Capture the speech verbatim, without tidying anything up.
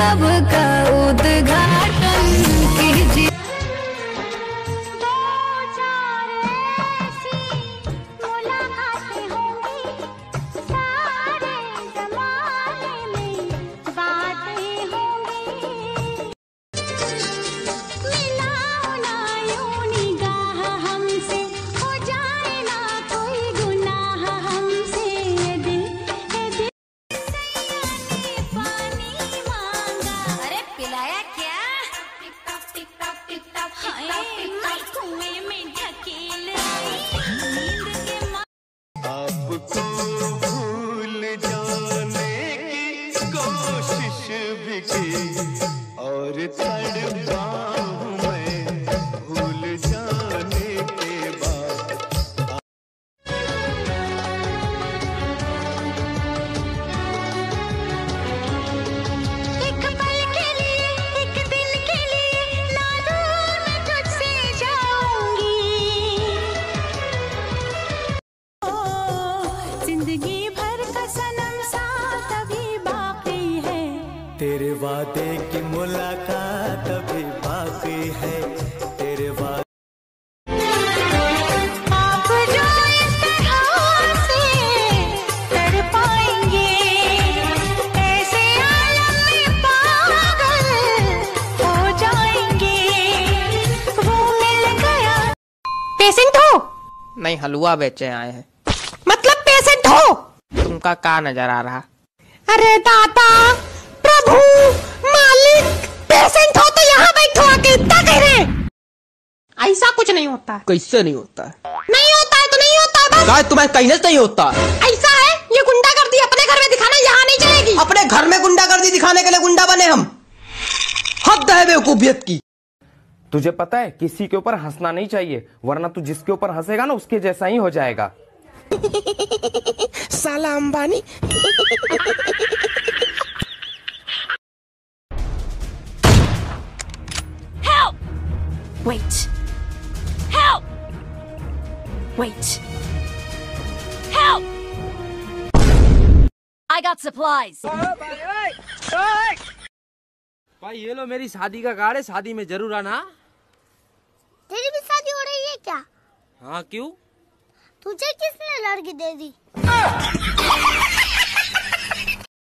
सबका उद्घाटन कीजिए। और तड़पा हूं मैं भूल जाने के बाद। एक पल के लिए, एक दिन के लिए ना दूर मैं तुझसे जाऊंगी। ओ जिंदगी भर का सनम साथ अभी बाकी है। तेरे वादे की मुलाकात अभी बाकी है। तेरे वादे आप जो इस तरह से कर पाएंगे, ऐसे आलम में पागल हो जाएंगे। वो मिल गया। पेशेंट हो? नहीं, हलवा बेचे आए हैं। मतलब पेशेंट हो? तुमका का नजर आ रहा? अरे दाता, प्रभु, मालिक, पेशेंट हो तो यहाँ बैठो आके, इतना कह रहे हैं। ऐसा कुछ नहीं होता है। कैसे नहीं होता है? नहीं होता है तो नहीं होता है बस। गाय तुम्हें कहने से नहीं होता। ऐसा है, ये गुंडागर्दी अपने घर में दिखाना यहाँ नहीं चलेगी। अपने घर में गुंडागर्दी दिखाने के लिए गुंडा बने हम? हद है बेवकूफियत की। तुझे पता है किसी के ऊपर हंसना नहीं चाहिए, वरना तू जिसके ऊपर हंसेगा ना उसके जैसा ही हो जाएगा। साला Ambani. Wait. Help! Wait. Help! I got supplies. भाई ये लो मेरी शादी का कार्ड है, शादी में जरूर आना। तेरी भी शादी हो रही है क्या? हाँ, क्यों? तुझे किसने लड़की दे दी?